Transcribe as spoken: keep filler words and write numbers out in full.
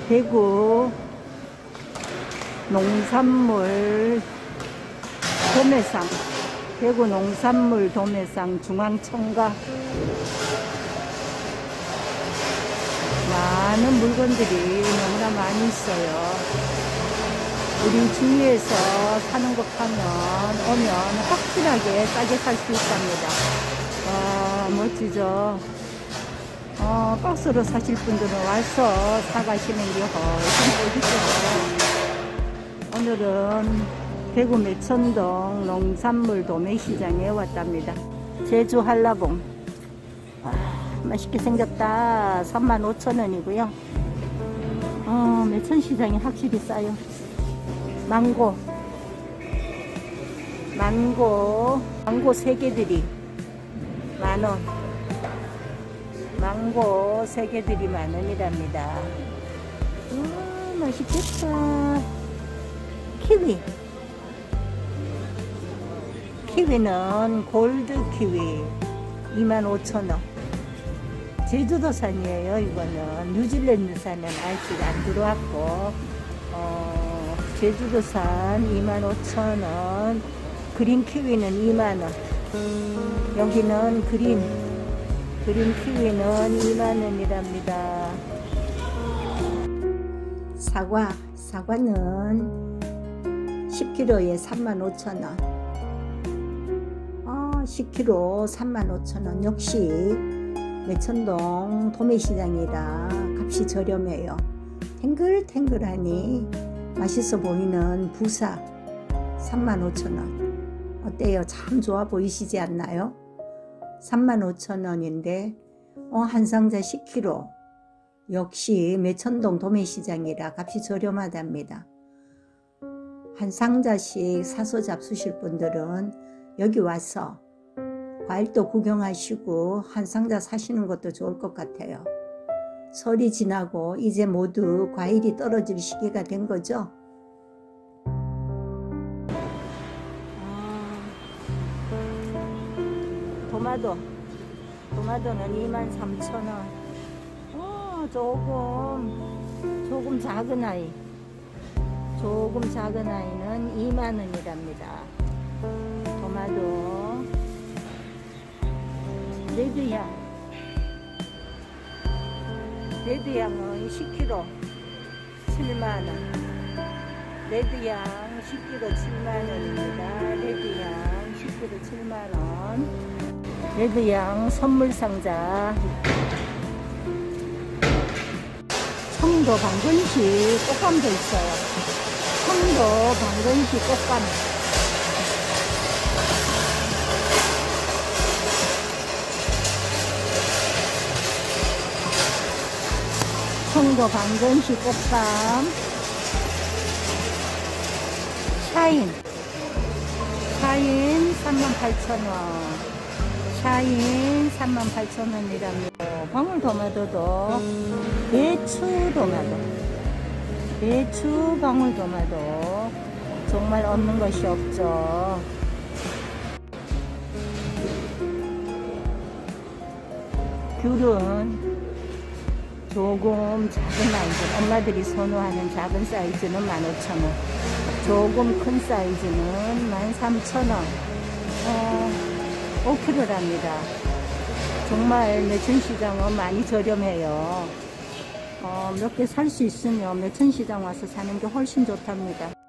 대구 농산물 도매상, 대구 농산물 도매상 중앙청가. 많은 물건들이 너무나 많이 있어요. 우리 주위에서 사는 것 하면 오면 확실하게 싸게 살 수 있답니다. 와, 멋지죠? 어, 박스로 사실 분들은 와서 사가시는 게 훨씬 좋겠죠. 오늘은 대구 매천동 농산물 도매시장에 왔답니다. 제주 한라봉. 와, 맛있게 생겼다. 삼만 오천 원이고요. 어, 매천시장이 확실히 싸요. 망고. 망고. 망고 세 개들이 만원. 망고 세 개들이 만원이랍니다. 우와, 맛있겠다. 키위. 키위는 골드 키위 이만 오천 원. 제주도산이에요. 이거는 뉴질랜드산은 아직 안 들어왔고, 어, 제주도산 이만 오천 원. 그린 키위는 이만 원. 여기는 그린 그린 키위는 이만 원이랍니다. 사과. 사과는 십 킬로그램에 삼만 오천 원. 어, 십 킬로그램 삼만 오천 원. 역시 매천동 도매시장이라 값이 저렴해요. 탱글탱글하니 맛있어 보이는 부사 삼만 오천 원. 어때요? 참 좋아 보이시지 않나요? 삼만 오천 원인데 어, 한 상자 십 킬로그램. 역시 매천동 도매시장이라 값이 저렴하답니다. 한 상자씩 사서 잡수실 분들은 여기 와서 과일도 구경하시고 한 상자 사시는 것도 좋을 것 같아요. 설이 지나고 이제 모두 과일이 떨어질 시기가 된 거죠. 아, 토마토. 토마토는 이만 삼천 원. 어, 조금 조금 작은 아이. 조금 작은 아이는 이만 원이랍니다. 토마토. 레드향. 레드향은 십 킬로그램 칠만 원. 레드향 십 킬로그램 칠만 원입니다. 레드향 십 킬로그램 칠만 원. 레드향 선물상자. 청도 방건식 꽃감도 있어요. 청도 방건식 꽃감. 청도 방건식 꽃감. 샤인. 샤인 삼만 팔천 원. 샤인 삼만 팔천 원이랍니다. 방울토마토도 배추 토마토. 배추 방울토마토. 정말 없는 것이 없죠. 귤은 조금 작은 아이들, 엄마들이 선호하는 작은 사이즈는 만 오천 원. 조금 큰 사이즈는 만 삼천 원. 어, 오 킬로그램랍니다. 정말 매천시장은 많이 저렴해요. 어, 몇 개 살 수 있으면 매천시장 와서 사는 게 훨씬 좋답니다.